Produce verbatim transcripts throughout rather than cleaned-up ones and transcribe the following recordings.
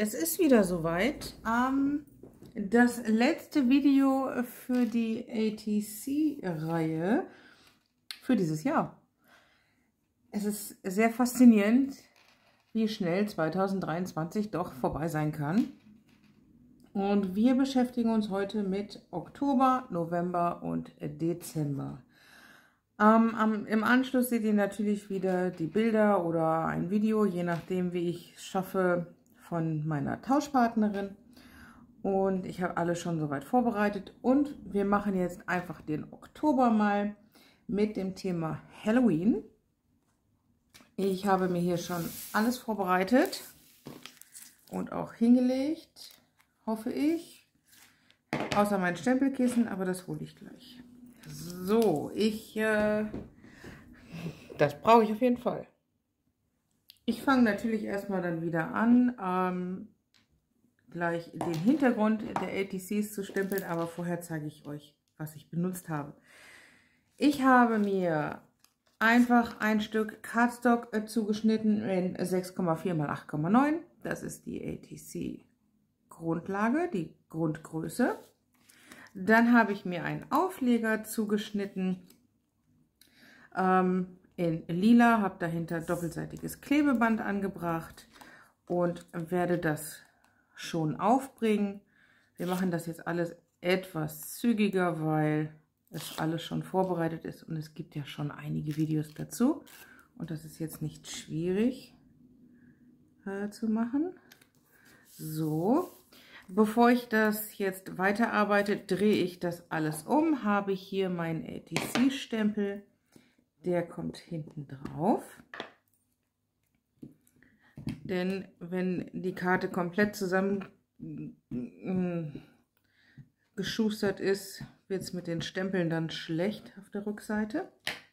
es ist wieder soweit. Ähm, das letzte Video für die A T C-Reihe für dieses Jahr. Es ist sehr faszinierend, wie schnell zweitausenddreiundzwanzig doch vorbei sein kann. Und wir beschäftigen uns heute mit Oktober, November und Dezember. Ähm, am, Im Anschluss seht ihr natürlich wieder die Bilder oder ein Video, je nachdem wie ich es schaffe, von meiner Tauschpartnerin. Und ich habe alles schon soweit vorbereitet. Und wir machen jetzt einfach den Oktober mal mit dem Thema Halloween. Ich habe mir hier schon alles vorbereitet und auch hingelegt, hoffe ich. Außer mein Stempelkissen, aber das hole ich gleich. So, ich, äh, das brauche ich auf jeden Fall. Ich fange natürlich erstmal dann wieder an, ähm, gleich den Hintergrund der A T Cs zu stempeln, aber vorher zeige ich euch, was ich benutzt habe. Ich habe mir einfach ein Stück Cardstock äh, zugeschnitten in sechs Komma vier mal acht Komma neun. Das ist die A T C Grundlage, die Grundgröße. Dann habe ich mir einen Aufleger zugeschnitten ähm, in lila, habe dahinter doppelseitiges Klebeband angebracht und werde das schon aufbringen. Wir machen das jetzt alles etwas zügiger, weil es alles schon vorbereitet ist und es gibt ja schon einige Videos dazu. Und das ist jetzt nicht schwierig äh, zu machen. So. Bevor ich das jetzt weiterarbeite, drehe ich das alles um, habe ich hier meinen A T C-Stempel, der kommt hinten drauf. Denn wenn die Karte komplett zusammen geschustert ist, wird es mit den Stempeln dann schlecht auf der Rückseite.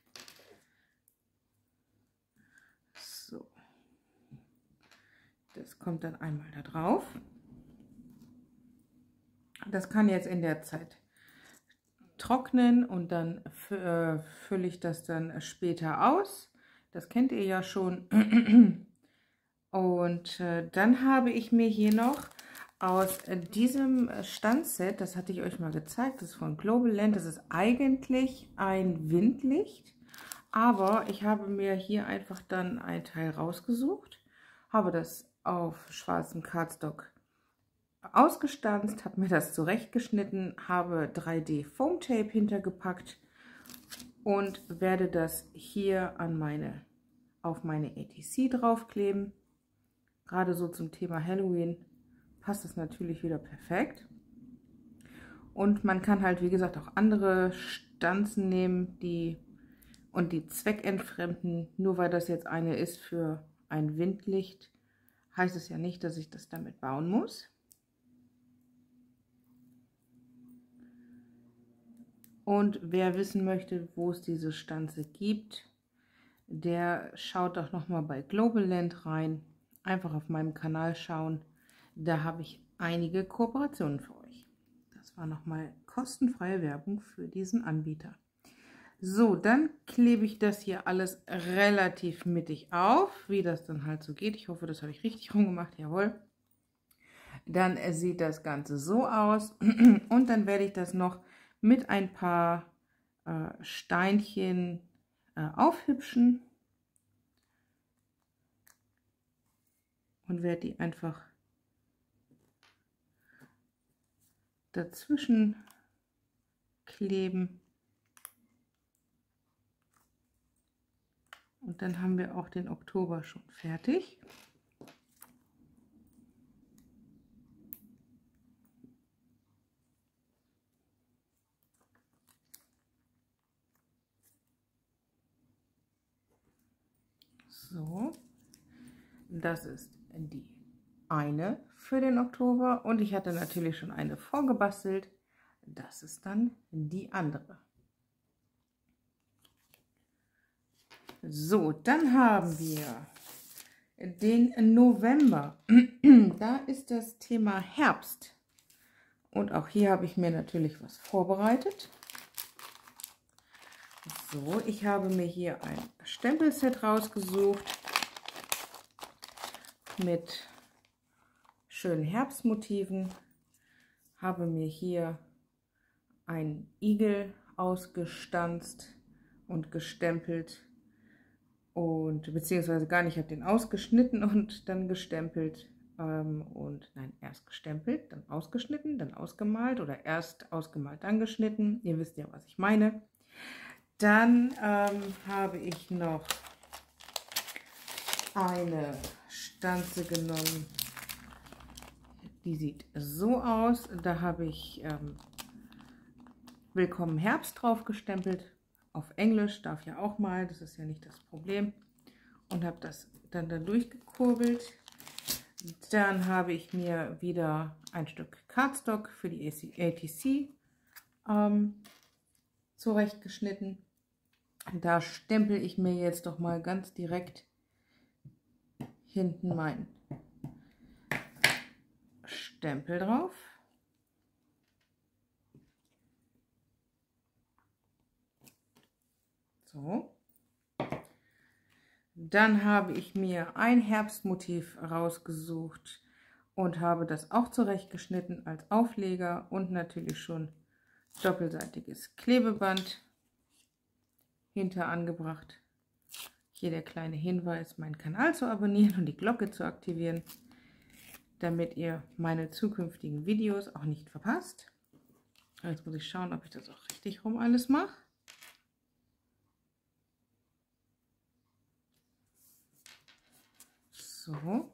So. Das kommt dann einmal da drauf. Das kann jetzt in der Zeit trocknen und dann äh, fülle ich das dann später aus. Das kennt ihr ja schon. Und äh, dann habe ich mir hier noch aus äh, diesem Standset, das hatte ich euch mal gezeigt, das ist von Global Land, das ist eigentlich ein Windlicht. Aber ich habe mir hier einfach dann ein Teil rausgesucht, habe das auf schwarzem Cardstock ausgestanzt, habe mir das zurechtgeschnitten, habe drei D Foam Tape hintergepackt und werde das hier an meine, auf meine A T C draufkleben. Gerade so zum Thema Halloween passt es natürlich wieder perfekt. Und man kann halt, wie gesagt, auch andere Stanzen nehmen, die und die zweckentfremden. Nur weil das jetzt eine ist für ein Windlicht, heißt es ja nicht, dass ich das damit bauen muss. Und wer wissen möchte, wo es diese Stanze gibt, der schaut doch nochmal bei Global Land rein. Einfach auf meinem Kanal schauen. Da habe ich einige Kooperationen für euch. Das war nochmal kostenfreie Werbung für diesen Anbieter. So, dann klebe ich das hier alles relativ mittig auf, wie das dann halt so geht. Ich hoffe, das habe ich richtig rumgemacht. Jawohl. Dann sieht das Ganze so aus. Und dann werde ich das noch mit ein paar äh, Steinchen äh, aufhübschen und werde die einfach dazwischen kleben. Und dann haben wir auch den Oktober schon fertig. So, das ist die eine für den Oktober und ich hatte natürlich schon eine vorgebastelt. Das ist dann die andere. So, dann haben wir den November. Da ist das Thema Herbst. Und auch hier habe ich mir natürlich was vorbereitet. So, ich habe mir hier ein Stempelset rausgesucht mit schönen Herbstmotiven. Habe mir hier einen Igel ausgestanzt und gestempelt und beziehungsweise gar nicht, ich habe den ausgeschnitten und dann gestempelt ähm, und nein, erst gestempelt, dann ausgeschnitten, dann ausgemalt oder erst ausgemalt, dann geschnitten. Ihr wisst ja, was ich meine. Dann ähm, habe ich noch eine Stanze genommen, die sieht so aus. Da habe ich ähm, Willkommen Herbst drauf gestempelt. Auf Englisch, darf ja auch mal, das ist ja nicht das Problem. Und habe das dann da durchgekurbelt. Dann habe ich mir wieder ein Stück Cardstock für die A T C ähm, zurechtgeschnitten. Da stempel ich mir jetzt doch mal ganz direkt hinten meinen Stempel drauf. So. Dann habe ich mir ein Herbstmotiv rausgesucht und habe das auch zurechtgeschnitten als Aufleger und natürlich schon doppelseitiges Klebeband hinter angebracht. Hier der kleine Hinweis, meinen Kanal zu abonnieren und die Glocke zu aktivieren, damit ihr meine zukünftigen Videos auch nicht verpasst. Jetzt muss ich schauen, ob ich das auch richtig rum alles mache. So.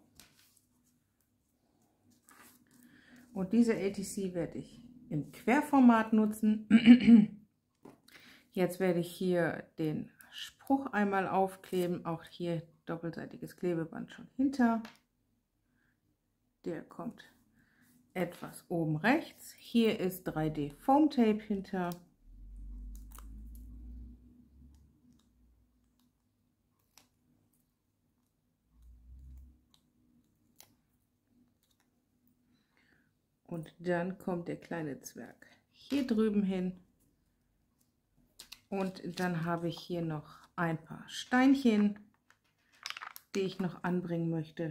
Und diese A T C werde ich im Querformat nutzen. Jetzt werde ich hier den Spruch einmal aufkleben. Auch hier doppelseitiges Klebeband schon hinter. Der kommt etwas oben rechts. Hier ist drei D Foam Tape hinter. Und dann kommt der kleine Zwerg hier drüben hin. Und dann habe ich hier noch ein paar Steinchen, die ich noch anbringen möchte.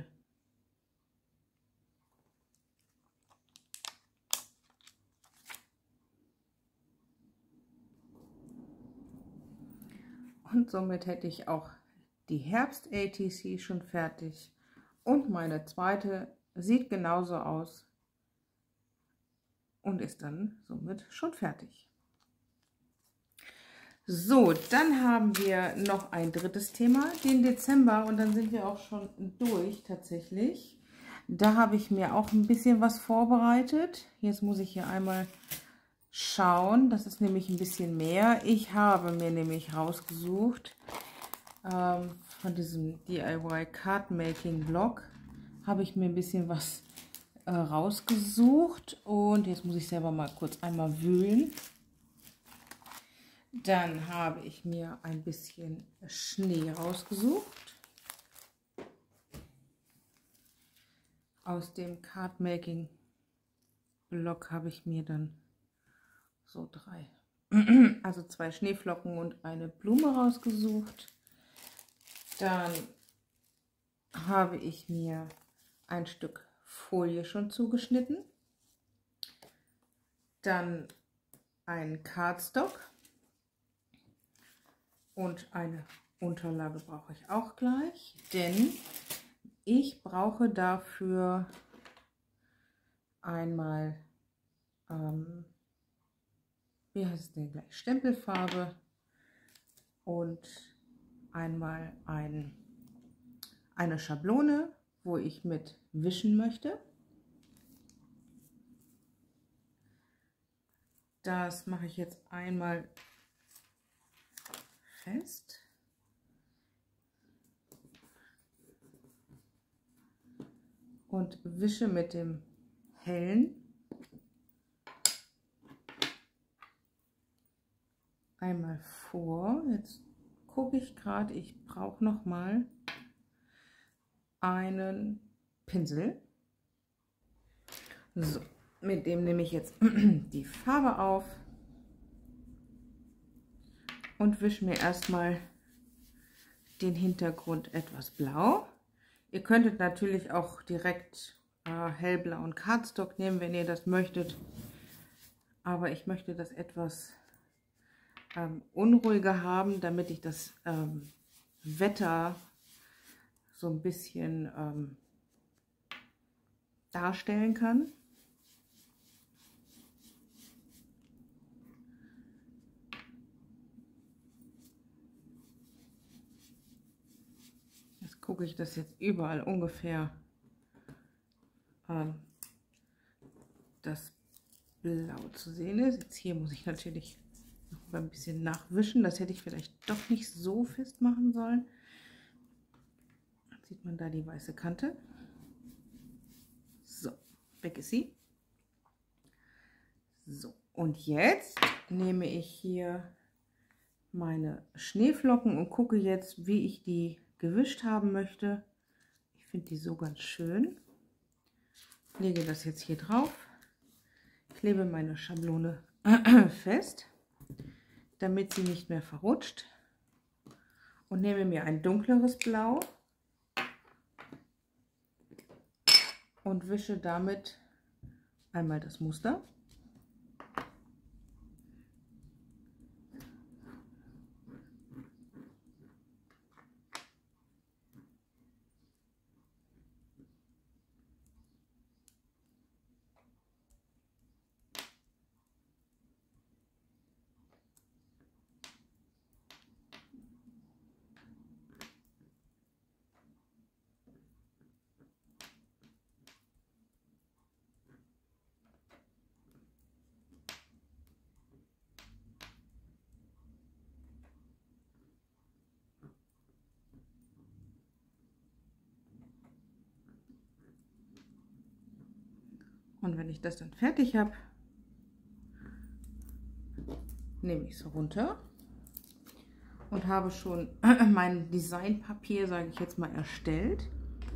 Und somit hätte ich auch die Herbst-A T C schon fertig. Und meine zweite sieht genauso aus und ist dann somit schon fertig. So, dann haben wir noch ein drittes Thema, den Dezember, und dann sind wir auch schon durch tatsächlich. Da habe ich mir auch ein bisschen was vorbereitet. Jetzt muss ich hier einmal schauen, das ist nämlich ein bisschen mehr. Ich habe mir nämlich rausgesucht, ähm, von diesem D I Y Card Making Blog, habe ich mir ein bisschen was äh, rausgesucht. Und jetzt muss ich selber mal kurz einmal wühlen. Dann habe ich mir ein bisschen Schnee rausgesucht. Aus dem Card Making Blog habe ich mir dann so drei, also zwei Schneeflocken und eine Blume rausgesucht. Dann habe ich mir ein Stück Folie schon zugeschnitten. Dann ein Cardstock. Und eine Unterlage brauche ich auch gleich, denn ich brauche dafür einmal, ähm, wie heißt es denn gleich, Stempelfarbe und einmal ein, eine Schablone, wo ich mit wischen möchte. Das mache ich jetzt einmal fest. Und wische mit dem hellen einmal vor. Jetzt gucke ich gerade, ich brauche noch mal einen Pinsel. So, mit dem nehme ich jetzt die Farbe auf und wische mir erstmal den Hintergrund etwas blau. Ihr könntet natürlich auch direkt äh, hellblauen Cardstock nehmen, wenn ihr das möchtet. Aber ich möchte das etwas ähm, unruhiger haben, damit ich das ähm, Wetter so ein bisschen ähm, darstellen kann. Jetzt gucke ich, dass jetzt überall ungefähr ähm, das Blau zu sehen ist. Jetzt hier muss ich natürlich noch ein bisschen nachwischen. Das hätte ich vielleicht doch nicht so fest machen sollen. Jetzt sieht man da die weiße Kante. So, weg ist sie. So, und jetzt nehme ich hier meine Schneeflocken und gucke jetzt, wie ich die gewischt haben möchte. Ich finde die so ganz schön. Lege das jetzt hier drauf, klebe meine Schablone fest, damit sie nicht mehr verrutscht, und nehme mir ein dunkleres Blau und wische damit einmal das Muster. Und wenn ich das dann fertig habe, nehme ich es runter und habe schon mein Designpapier, sage ich jetzt mal, erstellt.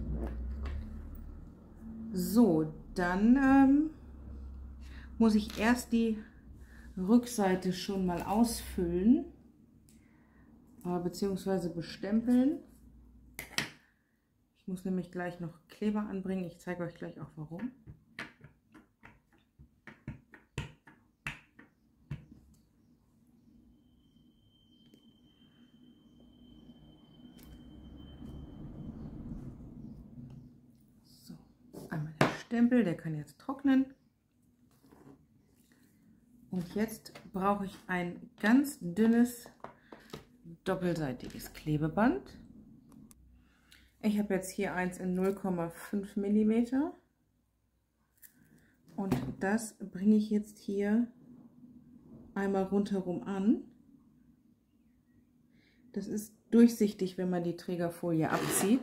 So, dann ähm, muss ich erst die Rückseite schon mal ausfüllen, äh, beziehungsweise bestempeln. Ich muss nämlich gleich noch Kleber anbringen. Ich zeige euch gleich auch warum. So, einmal der Stempel, der kann jetzt trocknen. Und jetzt brauche ich ein ganz dünnes, doppelseitiges Klebeband. Ich habe jetzt hier eins in null Komma fünf Millimeter. Und das bringe ich jetzt hier einmal rundherum an. Das ist durchsichtig, wenn man die Trägerfolie abzieht.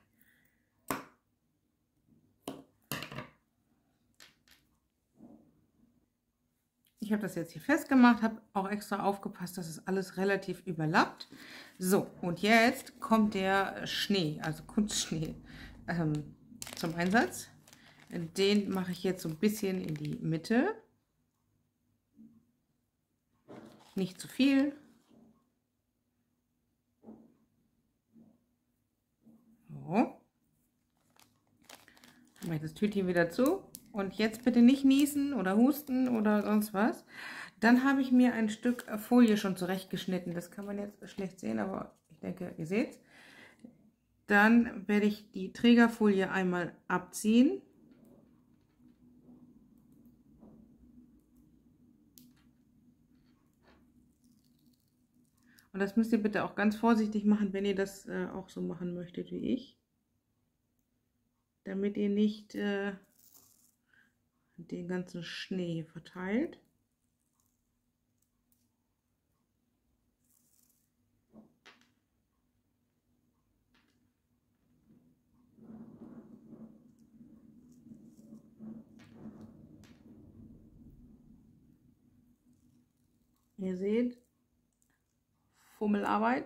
Ich habe das jetzt hier festgemacht, habe auch extra aufgepasst, dass es alles relativ überlappt. So, und jetzt kommt der Schnee, also Kunstschnee, ähm, zum Einsatz. Den mache ich jetzt so ein bisschen in die Mitte. Nicht zu viel. So. Dann mache ich das Tütchen wieder zu. Und jetzt bitte nicht niesen oder husten oder sonst was. Dann habe ich mir ein Stück Folie schon zurechtgeschnitten. Das kann man jetzt schlecht sehen, aber ich denke, ihr seht es. Dann werde ich die Trägerfolie einmal abziehen. Und das müsst ihr bitte auch ganz vorsichtig machen, wenn ihr das äh, auch so machen möchtet wie ich. Damit ihr nicht äh, den ganzen Schnee verteilt. Ihr seht, Fummelarbeit.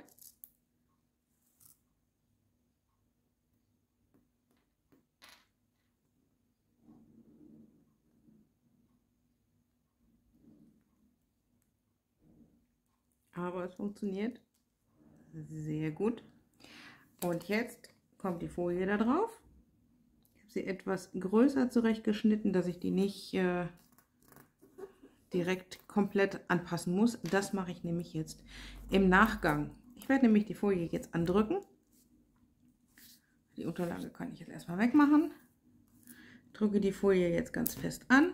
Aber es funktioniert sehr gut. Und jetzt kommt die Folie da drauf. Ich habe sie etwas größer zurechtgeschnitten, dass ich die nicht äh, direkt komplett anpassen muss. Das mache ich nämlich jetzt im Nachgang. Ich werde nämlich die Folie jetzt andrücken. Die Unterlage kann ich jetzt erstmal wegmachen. Drücke die Folie jetzt ganz fest an,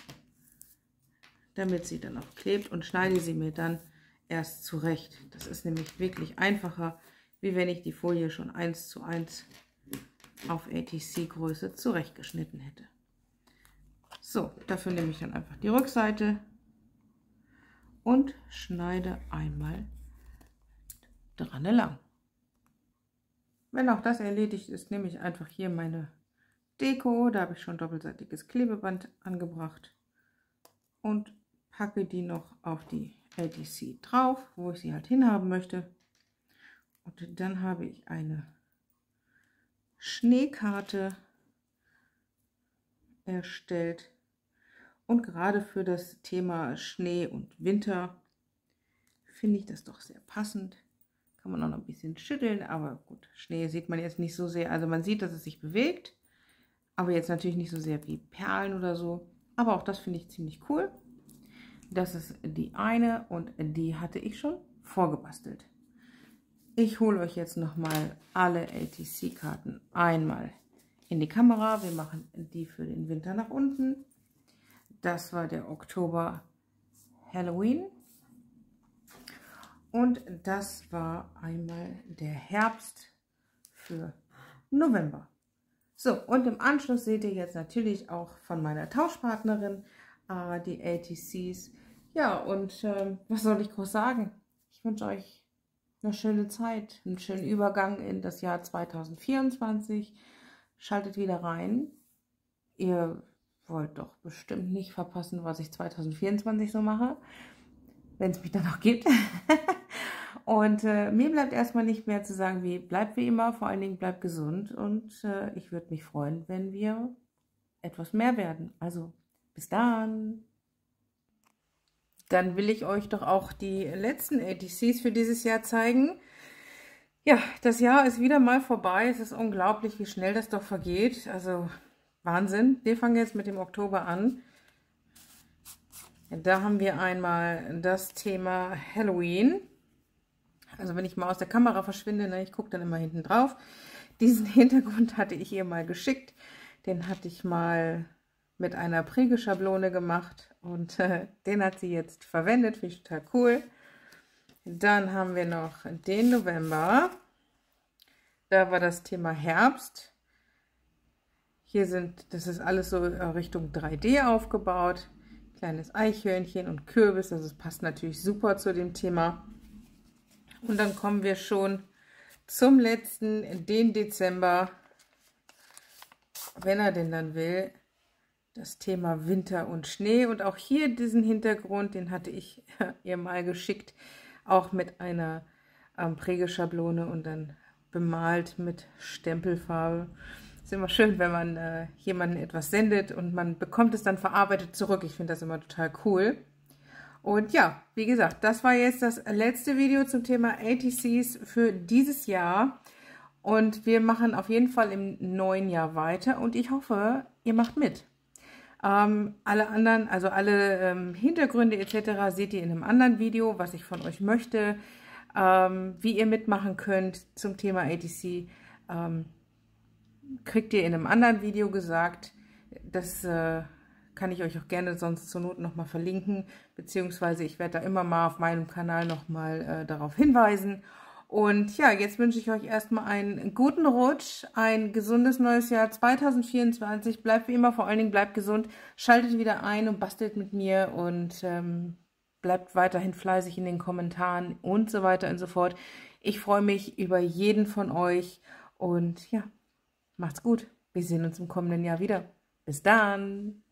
damit sie dann auch klebt, und schneide sie mir dann erst zurecht. Das ist nämlich wirklich einfacher, wie wenn ich die Folie schon eins zu eins auf A T C Größe zurechtgeschnitten hätte. So, dafür nehme ich dann einfach die Rückseite und schneide einmal dran lang. Wenn auch das erledigt ist, nehme ich einfach hier meine Deko. Da habe ich schon doppelseitiges Klebeband angebracht und packe die noch auf die A T C drauf, wo ich sie halt hinhaben möchte. Und dann habe ich eine Schneekarte erstellt. Und gerade für das Thema Schnee und Winter finde ich das doch sehr passend. Kann man auch noch ein bisschen schütteln, aber gut, Schnee sieht man jetzt nicht so sehr. Also man sieht, dass es sich bewegt, aber jetzt natürlich nicht so sehr wie Perlen oder so. Aber auch das finde ich ziemlich cool. Das ist die eine und die hatte ich schon vorgebastelt. Ich hole euch jetzt nochmal alle A T C-Karten einmal in die Kamera. Wir machen die für den Winter nach unten. Das war der Oktober Halloween. Und das war einmal der Herbst für November. So, und im Anschluss seht ihr jetzt natürlich auch von meiner Tauschpartnerin äh, die A T Cs. Ja, und äh, was soll ich groß sagen? Ich wünsche euch eine schöne Zeit, einen schönen Übergang in das Jahr zweitausendvierundzwanzig. Schaltet wieder rein. Ihr wollt doch bestimmt nicht verpassen, was ich zweitausendvierundzwanzig so mache, wenn es mich dann noch gibt. Und äh, mir bleibt erstmal nicht mehr zu sagen, wie bleibt wie immer, vor allen Dingen bleibt gesund, und äh, ich würde mich freuen, wenn wir etwas mehr werden. Also bis dann. Dann will ich euch doch auch die letzten A T Cs für dieses Jahr zeigen. Ja, das Jahr ist wieder mal vorbei. Es ist unglaublich, wie schnell das doch vergeht. Also Wahnsinn. Wir fangen jetzt mit dem Oktober an. Da haben wir einmal das Thema Halloween. Also wenn ich mal aus der Kamera verschwinde, ne, ich gucke dann immer hinten drauf. Diesen Hintergrund hatte ich ihr mal geschickt. Den hatte ich mal mit einer Prägeschablone gemacht und äh, den hat sie jetzt verwendet. Finde ich total cool. Dann haben wir noch den November. Da war das Thema Herbst. Hier sind, das ist alles so Richtung drei D aufgebaut. Kleines Eichhörnchen und Kürbis, also es passt natürlich super zu dem Thema. Und dann kommen wir schon zum letzten, den Dezember, wenn er denn dann will, das Thema Winter und Schnee. Und auch hier diesen Hintergrund, den hatte ich ihr mal geschickt, auch mit einer ähm, Prägeschablone und dann bemalt mit Stempelfarbe. Ist immer schön, wenn man äh, jemandem etwas sendet und man bekommt es dann verarbeitet zurück. Ich finde das immer total cool. Und ja, wie gesagt, das war jetzt das letzte Video zum Thema A T Cs für dieses Jahr. Und wir machen auf jeden Fall im neuen Jahr weiter und ich hoffe, ihr macht mit. Ähm, alle anderen, also alle ähm, Hintergründe et cetera seht ihr in einem anderen Video, was ich von euch möchte, ähm, wie ihr mitmachen könnt zum Thema A T C. Ähm, kriegt ihr in einem anderen Video gesagt. Das äh, kann ich euch auch gerne sonst zur Not nochmal verlinken, beziehungsweise ich werde da immer mal auf meinem Kanal nochmal äh, darauf hinweisen. Und ja, jetzt wünsche ich euch erstmal einen guten Rutsch, ein gesundes neues Jahr zweitausendvierundzwanzig. Bleibt wie immer, vor allen Dingen bleibt gesund, schaltet wieder ein und bastelt mit mir und ähm, bleibt weiterhin fleißig in den Kommentaren und so weiter und so fort. Ich freue mich über jeden von euch und ja, macht's gut. Wir sehen uns im kommenden Jahr wieder. Bis dann!